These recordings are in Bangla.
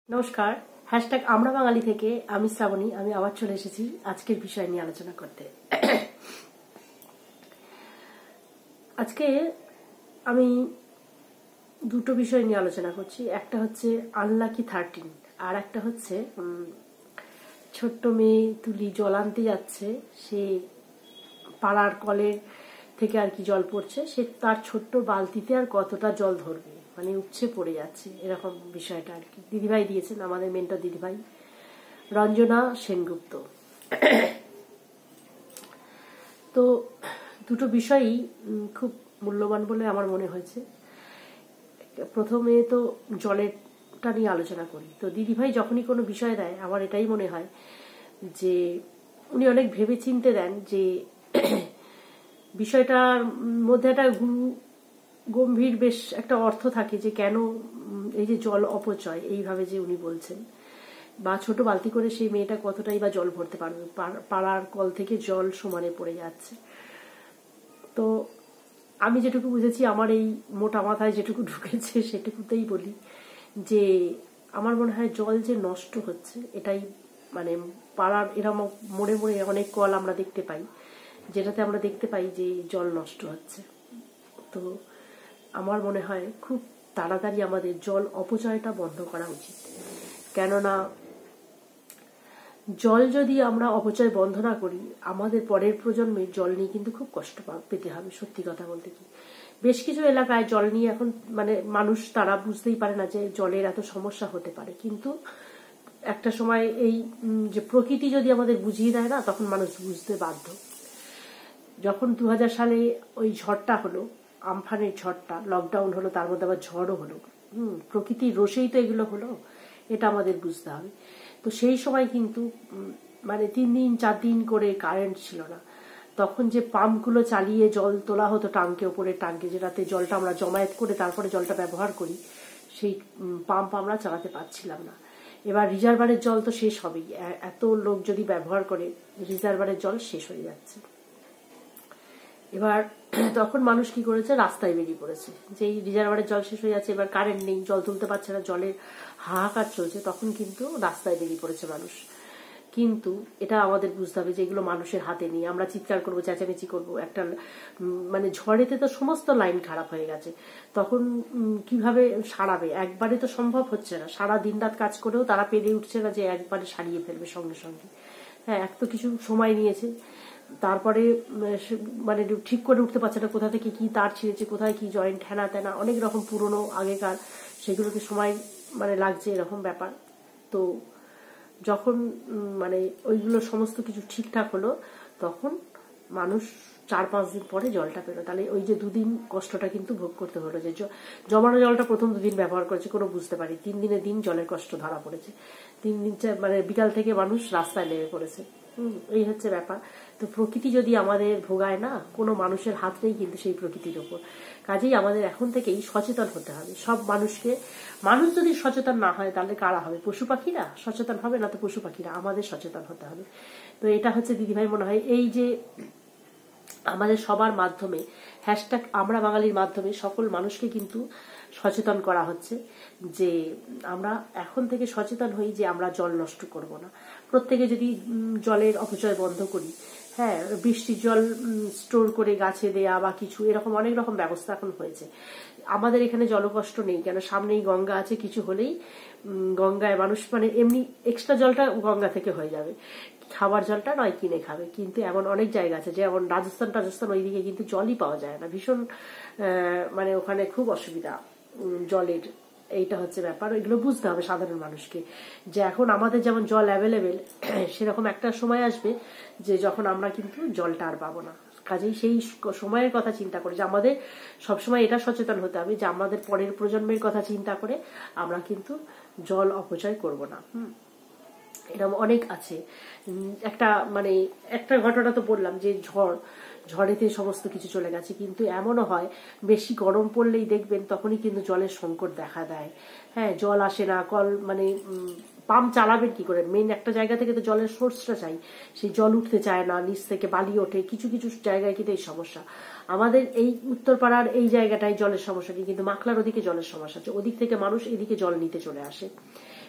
নমস্কার, হ্যাশট্যাগ আমরা বাঙালি থেকে আমি শ্রাবণী। আমি আবার চলে এসেছি আজকের বিষয় নিয়ে আলোচনা করতে। আজকে আমি দুটো বিষয় নিয়ে আলোচনা করছি। একটা হচ্ছে আনলাকি 13, আর একটা হচ্ছে ছোট্ট মেয়ে তুলি জল আনতে যাচ্ছে, সে পাড়ার কলের থেকে আর কি জল পড়ছে, সে তার ছোট্ট বালতিতে আর কতটা জল ধরবে, মানে উপচে পড়ে যাচ্ছে, এরকম বিষয়টা আর কি। দিদিভাই দিয়েছেন, আমাদের মেন্টর দিদিভাই রঞ্জনা সেনগুপ্ত। তো দুটো বিষয়ই খুব মূল্যবান বলে আমার মনে হয়েছে। প্রথমে তো জলেরটা নিয়ে আলোচনা করি। তো দিদিভাই যখনই কোনো বিষয় দেয়, আমার এটাই মনে হয় যে উনি অনেক ভেবে চিনতে দেন, যে বিষয়টার মধ্যে একটা গম্ভীর বেশ একটা অর্থ থাকে, যে কেন এই যে জল অপচয় এইভাবে যে উনি বলছেন, বা ছোট বালতি করে সেই মেয়েটা কতটাই বা জল ভরতে পারবে, পাড়ার কল থেকে জল সমানে পড়ে যাচ্ছে। তো আমি যেটুকু বুঝেছি, আমার এই মোটা মাথায় যেটুকু ঢুকেছে সেটুকুতেই বলি, যে আমার মনে হয় জল যে নষ্ট হচ্ছে, এটাই মানে পাড়ার এরম মোড়ে মোড়ে অনেক কল আমরা দেখতে পাই, যেটাতে আমরা দেখতে পাই যে জল নষ্ট হচ্ছে। তো আমার মনে হয় খুব তাড়াতাড়ি আমাদের জল অপচয়টা বন্ধ করা উচিত। কেননা জল যদি আমরা অপচয় বন্ধ না করি, আমাদের পরের প্রজন্মে জল নিয়ে কিন্তু খুব কষ্ট পেতে হবে। সত্যি কথা বলতে কি, বেশ কিছু এলাকায় জল নিয়ে এখন মানে মানুষ তারা বুঝতেই পারে না যে জলের এত সমস্যা হতে পারে। কিন্তু একটা সময় এই যে প্রকৃতি যদি আমাদের বুঝিয়ে দেয় না, তখন মানুষ বুঝতে বাধ্য। যখন 2000 সালে ওই ঝড়টা হলো, আমফানের ঝড়টা, লকডাউন হলো, তার মধ্যে আবার ঝড়ও হলো, প্রকৃতির রোষেই তো এগুলো হলো, এটা আমাদের বুঝতে হবে। তো সেই সময় কিন্তু মানে 3 দিন 4 দিন করে কারেন্ট ছিল না। তখন যে পাম্পগুলো চালিয়ে জল তোলা হতো টাঙ্কে, ওপরে টাঙ্কে, যেটাতে জলটা আমরা জমায়েত করে তারপরে জলটা ব্যবহার করি, সেই পাম্প আমরা চালাতে পারছিলাম না। এবার রিজার্ভারের জল তো শেষ হবেই, এত লোক যদি ব্যবহার করে রিজার্ভারের জল শেষ হয়ে যাচ্ছে। এবার তখন মানুষ কি করেছে, রাস্তায় বেরিয়ে পড়েছে, যে এই রিজার্ভারের জল শেষ হয়ে যাচ্ছে, এবার কারেন্ট নেই, জল তুলতে পারছে না, জলের হাহাকার চলছে, তখন কিন্তু রাস্তায় বেরিয়ে পড়েছে মানুষ। কিন্তু এটা আমাদের বুঝতে হবে যে এগুলো মানুষের হাতে নেই। আমরা চিৎকার করবো, চেঁচামেচি করবো, একটা মানে ঝড়েতে তো সমস্ত লাইন খারাপ হয়ে গেছে, তখন কিভাবে সারাবে? একবারে তো সম্ভব হচ্ছে না, সারা দিন রাত কাজ করেও তারা পেরে উঠছে না যে একবারে সারিয়ে ফেলবে সঙ্গে সঙ্গে। হ্যাঁ, এক তো কিছু সময় নিয়েছে, তারপরে মানে ঠিক করে উঠতে পারছে না কোথা থেকে কি তার ছিঁড়েছে, কোথায় কি জয়েন্ট, হ্যানা ত্যানা অনেক রকম পুরনো আগেকার, সেগুলোতে সময় মানে লাগছে, এরকম ব্যাপার। তো যখন মানে ওইগুলো সমস্ত কিছু ঠিকঠাক হলো, তখন মানুষ 4-5 দিন পরে জলটা পেলো। তাহলে ওই যে 2 দিন কষ্টটা কিন্তু ভোগ করতে হলো, যে জমানো জলটা প্রথম 2 দিন ব্যবহার করেছে কোনো বুঝতে পারি, 3 দিনের দিন জলের কষ্ট ধরা পড়েছে, 3 দিন মানে বিকাল থেকে মানুষ রাস্তায় নেমে পড়েছে। এই হচ্ছে ব্যাপার। তো প্রকৃতি যদি আমাদের ভোগায় না, কোনো মানুষের হাত নেই কিন্তু সেই প্রকৃতির ওপর। কাজেই আমাদের এখন থেকেই সচেতন হতে হবে সব মানুষকে। মানুষ যদি সচেতন না হয়, তাহলে কারা হবে? পশু পাখিরা সচেতন হবে না, তো পশু পাখিরা, আমাদের সচেতন হতে হবে। তো এটা হচ্ছে দিদিভাই মনে হয় এই যে আমাদের সবার মাধ্যমে, হ্যাশট্যাগ আমরা বাঙালির মাধ্যমে সকল মানুষকে কিন্তু সচেতন করা হচ্ছে, যে আমরা এখন থেকে সচেতন হই যে আমরা জল নষ্ট করব না। প্রত্যেকে যদি জলের অপচয় বন্ধ করি, হ্যাঁ, বৃষ্টির জল স্টোর করে গাছে দেয়া বা কিছু, এরকম অনেক রকম ব্যবস্থা এখন হয়েছে। আমাদের এখানে জলকষ্ট নেই, কেন সামনেই গঙ্গা আছে, কিছু হলেই গঙ্গায় মানুষ মানে এমনি এক্সট্রা জলটা গঙ্গা থেকে হয়ে যাবে, খাবার জলটা নয় কিনে খাবে। কিন্তু এমন অনেক জায়গা আছে, যেমন রাজস্থান ওইদিকে কিন্তু জলই পাওয়া যায় না, ভীষণ মানে ওখানে খুব অসুবিধা জলের। এইটা হচ্ছে ব্যাপার, এগুলো বুঝতে হবে সাধারণ মানুষকে, যে এখন আমাদের যেমন জল অ্যাভেলেবেল, সেরকম একটা সময় আসবে যে যখন আমরা কিন্তু জলটা আর পাবো না। কাজেই সেই সময়ের কথা চিন্তা করে যে আমাদের সবসময় এটা সচেতন হতে হবে যে আমাদের পরের প্রজন্মের কথা চিন্তা করে আমরা কিন্তু জল অপচয় করব না। এরকম অনেক আছে। একটা মানে একটা ঘটনা তো বললাম, যে ঝড়েতে সমস্ত কিছু চলে গেছে, কিন্তু এমনও হয় বেশি গরম পড়লেই দেখবেন তখনই কিন্তু জলের সংকট দেখা দেয়। হ্যাঁ, জল আসে না, কল মানে পাম্প চালাবেন কি করে? মেন একটা জায়গা থেকে তো জলের সোর্সটা চাই, সেই জল উঠতে চায় না, নিচ থেকে বালি ওঠে, কিছু কিছু জায়গায় কিন্তু এই সমস্যা। আমাদের এই উত্তরপাড়ার এই জায়গাটায় জলের সমস্যা নেই, কিন্তু মাখলার ওদিকে জলের সমস্যা আছে, ওদিক থেকে মানুষ এদিকে জল নিতে চলে আসে।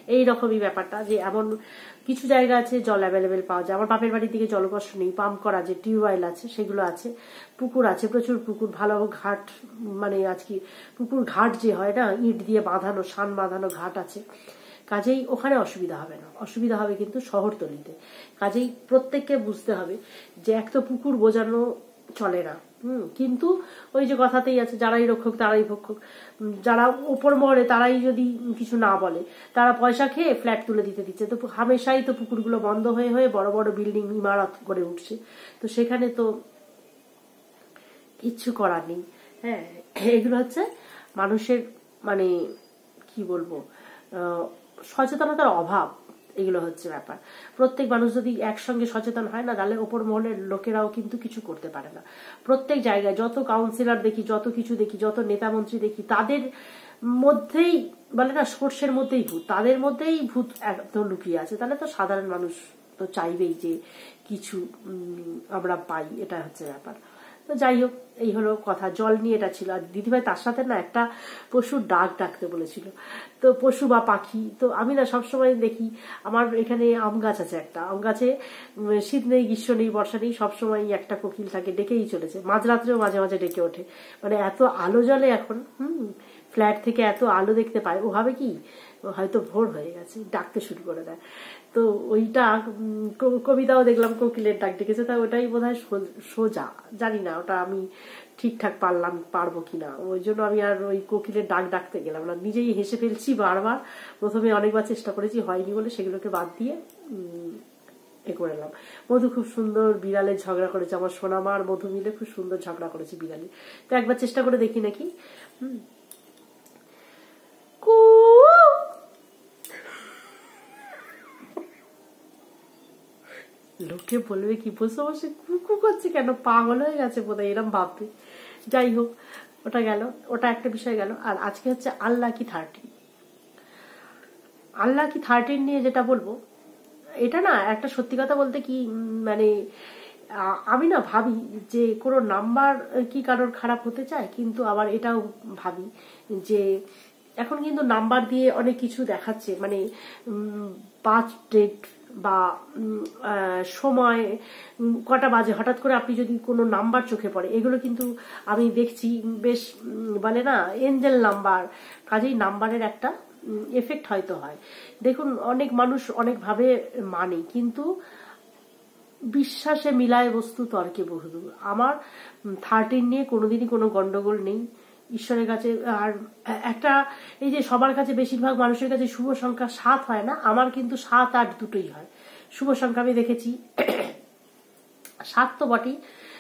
এই রকমই ব্যাপারটা, যে এমন কিছু জায়গা আছে জল অ্যাভেলেবেল পাওয়া যায়। আমার বাপের বাড়ির দিকে জলকষ্ট নেই, পাম্প করা যে টিউবওয়েল আছে সেগুলো আছে, পুকুর আছে, প্রচুর পুকুর, ভালো ঘাট, মানে আজকে পুকুর ঘাট যে হয় না, ইট দিয়ে বাঁধানো, শান বাঁধানো ঘাট আছে। কাজেই ওখানে অসুবিধা হবে না, অসুবিধা হবে কিন্তু শহরতলিতে। কাজেই প্রত্যেককে বুঝতে হবে যে এক তো পুকুর বোঝানো চলে না, কিন্তু ওই যে কথাতেই আছে, যারাই রক্ষক তারাই ভক্ষক। যারা উপর মহলে তারাই যদি কিছু না বলে, তারা পয়সা খেয়ে ফ্ল্যাট তুলে দিচ্ছে। তো হামেশাই তো পুকুরগুলো বন্ধ হয়ে হয়ে বড় বড় বিল্ডিং ইমারত করে উঠছে, তো সেখানে তো কিচ্ছু করার নেই। হ্যাঁ, এগুলো হচ্ছে মানুষের মানে কি বলবো, সচেতনতার অভাব, এগুলো হচ্ছে ব্যাপার। প্রত্যেক মানুষ যদি একসঙ্গে সচেতন হয় না, তাহলে ওপর মহলের লোকেরাও কিন্তু কিছু করতে পারে না। প্রত্যেক জায়গায় যত কাউন্সিলর দেখি, যত কিছু দেখি, যত নেতা মন্ত্রী দেখি, তাদের মধ্যেই বলে না সর্ষের মধ্যেই ভূত, তাদের মধ্যেই ভূত একদম লুকিয়ে আছে। তাহলে তো সাধারণ মানুষ তো চাইবেই যে কিছু আমরা পাই, এটা হচ্ছে ব্যাপার। তো যাই হোক, এই হলো কথা। জল নিয়ে এটা ছিল। আর দিদিভাই তার সাথে না একটা পশুর ডাক ডাকতে বলেছিল, তো পশু বা পাখি। তো আমি না সবসময় দেখি, আমার এখানে আম গাছ আছে একটা, আম গাছে শীত নেই, গ্রীষ্ম নেই, বর্ষা নেই, সবসময় একটা কোকিল থাকে, ডেকেই চলেছে। মাঝরাত্রেও মাঝে মাঝে ডেকে ওঠে, মানে এত আলো জ্বলে এখন, ফ্ল্যাট থেকে এত আলো দেখতে পায়। ও ভাবে কি হয়তো ভোর হয়ে গেছে, ডাকতে শুরু করে দেয়। তো ওইটা কবিতাও দেখলাম কোকিলের ডাক ডেকেছে, তা ওটাই বোধহয় সোজা, জানি না ওটা আমি ঠিকঠাক পারবো কিনা, ওই জন্য আমি আর ওই কোকিলের ডাক ডাকতে গেলাম না। নিজেই হেসে ফেলছি বারবার, প্রথমে অনেকবার চেষ্টা করেছি, হয়নি বলে সেগুলোকে বাদ দিয়ে এ করে এলাম। মধু খুব সুন্দর বিড়ালের ঝগড়া করেছে, আমার সোনামা আর মধু মিলে খুব সুন্দর ঝগড়া করেছে বিড়ালে। তো একবার চেষ্টা করে দেখি নাকি। লোকে বলবে কি বসে বসে কুকু করছে কেন, পাগল হয়ে গেছে বোধহয়, এরম ভাববে। যাই হোক, ওটা গেল, ওটা একটা বিষয় গেল। আর আজকে হচ্ছে আনলাকি 13। আনলাকি 13 নিয়ে যেটা বলবো, এটা না একটা সত্যি কথা বলতে কি, মানে আমি না ভাবি যে কোনো নাম্বার কি কারোর খারাপ হতে চায়, কিন্তু আবার এটাও ভাবি যে এখন কিন্তু নাম্বার দিয়ে অনেক কিছু দেখাচ্ছে, মানে বার্থ ডেট বা সময় কটা বাজে, হঠাৎ করে আপনি যদি কোনো নাম্বার চোখে পড়ে, এগুলো কিন্তু আমি দেখছি বেশ বলে না এঞ্জেল নাম্বার। কাজেই নাম্বারের একটা এফেক্ট হয়তো হয়। দেখুন, অনেক মানুষ অনেকভাবে মানে, কিন্তু বিশ্বাসে মিলায় বস্তু তর্কে বহুদূর। আমার 13 নিয়ে কোনোদিনই কোনো গন্ডগোল নেই ঈশ্বরের কাছে। আর একটা এই যে সবার কাছে, বেশিরভাগ মানুষের কাছে শুভ সংখ্যা 7 হয় না, আমার কিন্তু 7, 8 দুটোই হয় শুভ সংখ্যা। আমি দেখেছি 7 তো বটেই।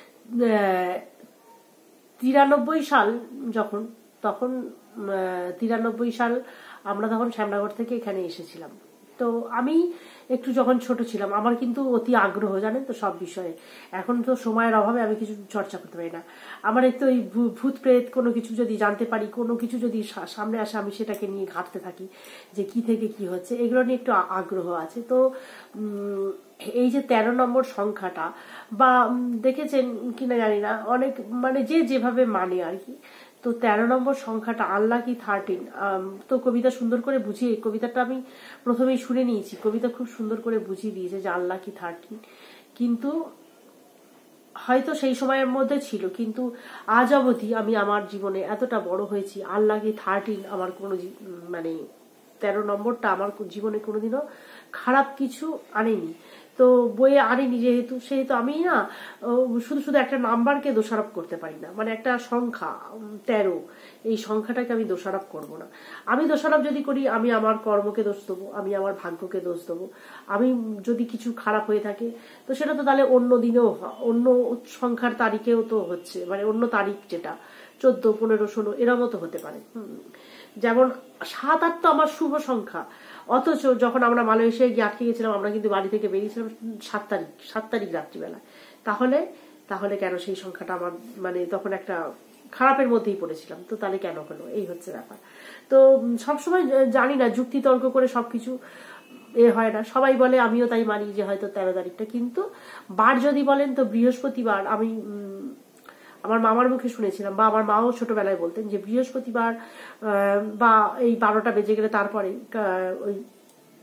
93 সাল যখন, তখন 93 সাল আমরা তখন শ্যামনগর থেকে এখানে এসেছিলাম। তো আমি একটু যখন ছোট ছিলাম, আমার কিন্তু অতি আগ্রহ জানেন তো সব বিষয়ে। এখন তো সময়ের অভাবে আমি কিছু চর্চা করতে পারি না। আমার একটু ওই ভূত প্রেত কোনো কিছু যদি জানতে পারি, কোনো কিছু যদি সামনে আসে, আমি সেটাকে নিয়ে ঘাঁটতে থাকি যে কি থেকে কি হচ্ছে, এগুলো নিয়ে একটু আগ্রহ আছে। তো এই যে 13 নম্বর সংখ্যাটা, বা দেখেছেন কিনা জানি না, অনেক মানে যে যেভাবে মানে আর কি। তো 13 নম্বর সংখ্যাটা আনলাকি 13, তো কবিতা সুন্দর করে বুঝিয়ে, কবিতাটা আমি প্রথমেই শুনে নিয়েছি, কবিতা খুব সুন্দর করে বুঝিয়ে দিয়েছে যে আনলাকি 13। কিন্তু হয়তো সেই সময়ের মধ্যে ছিল, কিন্তু আজ অবধি আমি আমার জীবনে এতটা বড় হয়েছি, আনলাকি 13 আমার কোনো মানে 13 নম্বরটা আমার জীবনে কোনোদিনও খারাপ কিছু আনেনি। তো বইয়ে আনেনি যেহেতু, সেহেতু আমি না শুধু শুধু একটা নাম্বারকে দোষারোপ করতে পারি না। মানে একটা সংখ্যা 13, এই সংখ্যাটাকে আমি দোষারোপ করব না। আমি দোষারোপ যদি করি, আমি আমার কর্মকে দোষ দেবো, আমি আমার ভাগ্যকে দোষ দেবো। আমি যদি কিছু খারাপ হয়ে থাকে, তো সেটা তো তাহলে অন্য দিনেও, অন্য সংখ্যার তারিখেও তো হচ্ছে, মানে অন্য তারিখ যেটা 14, 15, 16 এরমও তো হতে পারে। যেমন 7, 8 তো আমার শুভ সংখ্যা, অথচ যখন আমরা মালয়েশিয়ায় গিয়ে আটকে গেছিলাম, আমরা কিন্তু বাড়ি থেকে বেরিয়েছিলাম 7 তারিখ রাত্রিবেলা। তাহলে কেন সেই সংখ্যাটা আমার, মানে তখন একটা খারাপের মধ্যেই পড়েছিলাম, তো তাহলে কেন হলো, এই হচ্ছে ব্যাপার। তো সবসময় জানি না, যুক্তি তর্ক করে সবকিছু এ হয় না। সবাই বলে, আমিও তাই মানি যে হয়তো 13 তারিখটা, কিন্তু বার যদি বলেন তো বৃহস্পতিবার। আমি আমার মামার মুখে শুনেছিলাম, বা আমার মাও ছোটবেলায় বলতেন যে বৃহস্পতিবার বা এই 12টা বেজে গেলে তারপরে ওই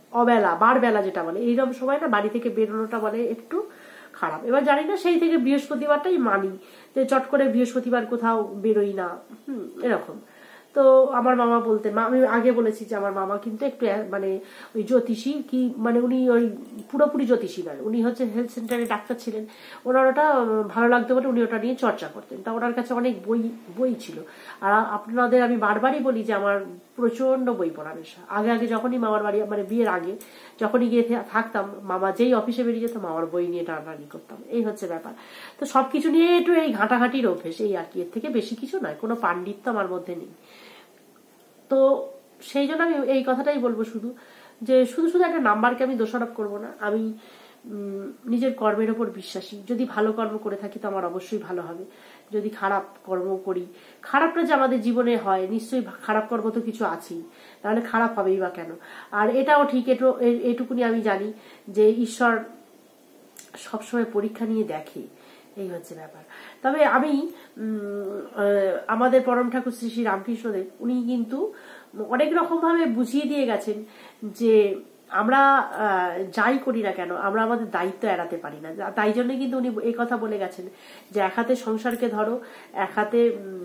অবেলা বারবেলা যেটা বলে, এইরকম সময় না বাড়ি থেকে বেরোনোটা বলে একটু খারাপ। এবার জানি না, সেই থেকে বৃহস্পতিবারটাই মানি যে চট করে বৃহস্পতিবার কোথাও বেরোই না, এরকম। তো আমার মামা বলতেন, আমি আগে বলেছি যে আমার মামা কিন্তু একটু মানে ওই জ্যোতিষী কি, মানে উনি ওই পুরোপুরি জ্যোতিষী নয়, উনি হচ্ছে হেলথ সেন্টারে ডাক্তার ছিলেন। ওনার ওটা ভালো লাগতো বলে উনি ওটা নিয়ে চর্চা করতেন। তা ওনার কাছে অনেক বই ছিল। আর আপনাদের আমি বারবারই বলি যে আমার প্রচন্ড বই পড়া নেশা। আগে যখনই মামার বাড়ি, মানে বিয়ের আগে যখনই গিয়ে থাকতাম, মামা যেই অফিসে বেরিয়ে যেত মামার বই নিয়ে টানাটানি করতাম, এই হচ্ছে ব্যাপার। তো সবকিছু নিয়ে একটু এই ঘাঁটাঘাঁটির অভ্যেস, এই আর কি, এর থেকে বেশি কিছু নয়, কোনো পাণ্ডিত্য আমার মধ্যে নেই। তো সেই জন্য আমি এই কথাটাই বলবো শুধু, যে শুধু একটা নাম্বারকে আমি দোষারোপ করবো না। আমি নিজের কর্মের ওপর বিশ্বাসী। যদি ভালো কর্ম করে থাকি তো আমার অবশ্যই ভালো হবে। যদি খারাপ কর্ম করি, খারাপটা যে আমাদের জীবনে হয়, নিশ্চয়ই খারাপ কর্ম তো কিছু আছেই, তাহলে খারাপ হবেই বা কেন। আর এটাও ঠিক, এটুকুনি আমি জানি যে ঈশ্বর সবসময় পরীক্ষা নিয়ে দেখে, এই হচ্ছে ব্যাপার। তবে আমি আমাদের পরম ঠাকুর শ্রী শ্রী রামকৃষ্ণদেব, উনি কিন্তু অনেক রকম ভাবে বুঝিয়ে দিয়ে গেছেন যে আমরা যাই করি না কেন আমরা আমাদের দায়িত্ব এড়াতে পারি না। তাই জন্য কিন্তু উনি এই কথা বলে গেছেন যে এক হাতে সংসারকে ধরো, এক হাতে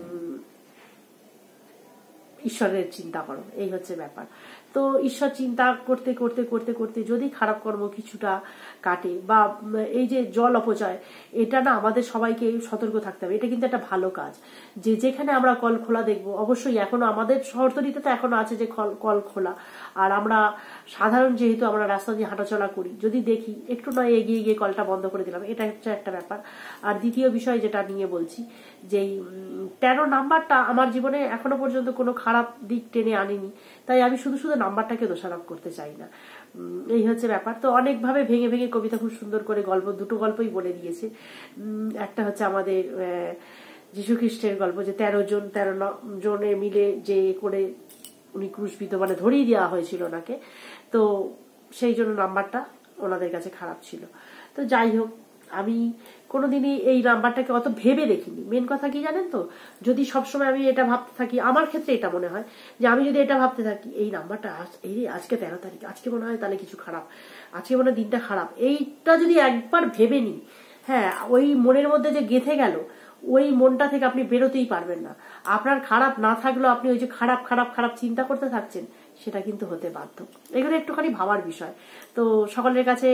ঈশ্বরের চিন্তা করো, এই হচ্ছে ব্যাপার। তো ঈশ্বর চিন্তা করতে করতে করতে করতে যদি খারাপ কর্ম কিছুটা কাটে, বা এই যে জল অপচয়, এটা না আমাদের সবাইকে সতর্ক থাকতে হবে। এটা কিন্তু একটা ভালো কাজ, যে যেখানে আমরা কল খোলা দেখবো, অবশ্যই এখনো আমাদের শহরতলিতে তো এখনো আছে যে কল খোলা, আর আমরা সাধারণ যেহেতু আমরা রাস্তা দিয়ে হাঁটাচলা করি, যদি দেখি একটু নয় এগিয়ে গিয়ে কলটা বন্ধ করে দিলাম, এটা হচ্ছে একটা ব্যাপার। আর দ্বিতীয় বিষয় যেটা নিয়ে বলছি, যে 13 নাম্বারটা আমার জীবনে এখনো পর্যন্ত কোনো খারাপ দিক টেনে আনেনি, তাই আমি শুধু নাম্বারটাকে দোষারোপ করতে চাই না, এই হচ্ছে ব্যাপার। তো অনেকভাবে ভেঙে ভেঙে কবিতা খুব সুন্দর করে দুটো গল্পই বলে দিয়েছে। একটা হচ্ছে আমাদের যীশু খ্রিস্টের গল্প, যে 13 জনে মিলে যে করে উনি ক্রুশবিদ্ধ, মানে ধরিয়ে দেওয়া হয়েছিল ওনাকে, তো সেই জন্য নাম্বারটা ওনাদের কাছে খারাপ ছিল। তো যাই হোক, আমি কোনোদিনই এই নাম্বারটাকে অত ভেবে দেখিনি। মেন কথা কি জানেন তো, যদি সবসময় আমি এটা ভাবতে থাকি, আমার ক্ষেত্রে এটা মনে হয় যে আমি যদি এটা ভাবতে থাকি এই নাম্বারটা এই আজকে 13 তারিখ, আজকে মনে হয় তাহলে কিছু খারাপ, আজকে মনে হয় দিনটা খারাপ, এইটা যদি একবার ভেবে নিই, হ্যাঁ, ওই মনের মধ্যে যে গেঁথে গেল, ওই মনটা থেকে আপনি বেরোতেই পারবেন না। আপনার খারাপ না থাকলেও আপনি ওই যে খারাপ খারাপ খারাপ চিন্তা করতে থাকছেন, সেটা কিন্তু হতে বাধ্য। এগুলো একটুখানি ভাবার বিষয়। তো সকলের কাছে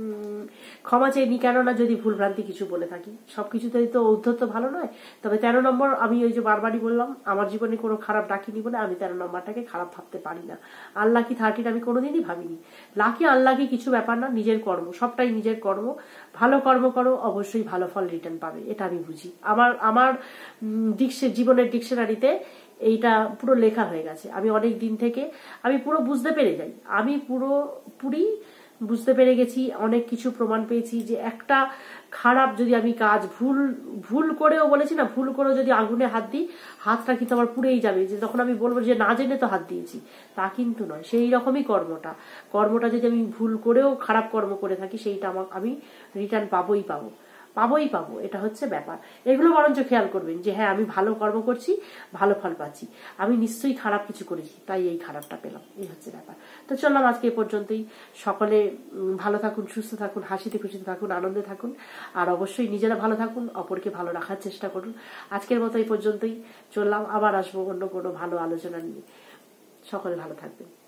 ক্ষমা চেয়ে নি, কেননা যদি ভুলভ্রান্তি কিছু বলে থাকি, সবকিছুতেই তো ঔদ্ধত্য ভালো নয়। তবে 13 নম্বর আমি ওই যে বারবারই বললাম, আমার জীবনে কোনো খারাপ ডাকিনি বলে আমি 13 নম্বরটাকে খারাপ ভাবতে পারি না। আনলাকি 13 আমি কোনোদিনই ভাবিনি। লাকি আনলাকি কিছু ব্যাপার না, নিজের কর্ম, সবটাই নিজের কর্ম। ভালো কর্ম করো, অবশ্যই ভালো ফল রিটার্ন পাবে, এটা আমি বুঝি। আমার জীবনের ডিকশনারিতে এইটা পুরো লেখা হয়ে গেছে। আমি অনেক দিন থেকে আমি পুরো বুঝতে পেরে যাই, আমি পুরোপুরি বুঝতে পেরে গেছি, অনেক কিছু প্রমাণ পেয়েছি যে একটা খারাপ যদি আমি কাজ ভুল করেও, বলেছি না, ভুল করেও যদি আগুনে হাত দিই, হাতটা কিন্তু আমার পুড়েই যাবে। যে তখন আমি বলবো যে না জেনে তো হাত দিয়েছি, তা কিন্তু নয়। সেই রকমই কর্মটা যদি আমি ভুল করেও খারাপ কর্ম করে থাকি, সেইটা আমি রিটার্ন পাবোই পাবো, এটা হচ্ছে ব্যাপার। এগুলো বরঞ্চ খেয়াল করবেন যে হ্যাঁ, আমি ভালো কর্ম করছি, ভালো ফল পাচ্ছি, আমি নিশ্চয়ই খারাপ কিছু করেছি, তাই এই খারাপটা পেলাম, এই হচ্ছে ব্যাপার। তো চললাম আজকে এ পর্যন্তই। সকলে ভালো থাকুন, সুস্থ থাকুন, হাসিতে খুশিতে থাকুন, আনন্দে থাকুন, আর অবশ্যই নিজেরা ভালো থাকুন, অপরকে ভালো রাখার চেষ্টা করুন। আজকের মতো এই পর্যন্তই চললাম, আবার আসবো অন্য কোনো ভালো আলোচনা নিয়ে। সকলে ভালো থাকবেন।